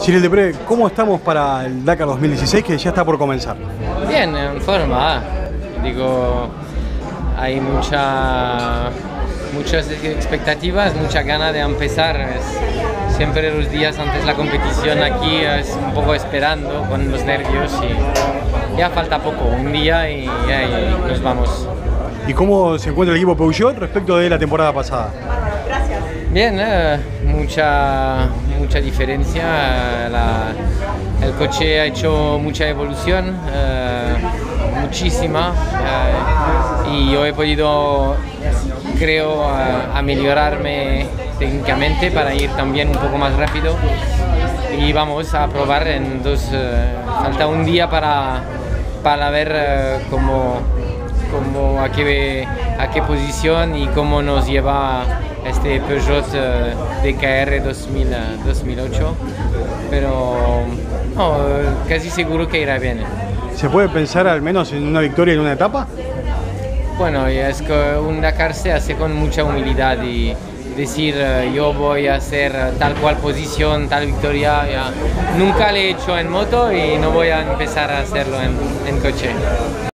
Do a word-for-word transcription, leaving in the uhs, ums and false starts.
Cyril Depré, ¿cómo estamos para el Dakar dos mil dieciséis que ya está por comenzar? Bien, en forma. Digo, hay mucha, muchas expectativas, mucha gana de empezar. Es, siempre los días antes de la competición aquí es un poco esperando con los nervios y ya falta poco, un día y, y nos vamos. ¿Y cómo se encuentra el equipo Peugeot respecto de la temporada pasada? Bien, eh, mucha, mucha diferencia. La, el coche ha hecho mucha evolución, eh, muchísima, eh, y yo he podido, creo, a, a mejorarme técnicamente para ir también un poco más rápido. Y vamos a probar en dos. Eh, falta un día para, para ver eh, cómo, cómo, a, qué, a qué posición y cómo nos lleva este Peugeot uh, D K R dos mil, uh, dos mil ocho, pero no, casi seguro que irá bien. ¿Se puede pensar al menos en una victoria en una etapa? Bueno, es que un Dakar se hace con mucha humildad y decir uh, yo voy a hacer tal cual posición, tal victoria, ya. Nunca lo he hecho en moto y no voy a empezar a hacerlo en, en coche.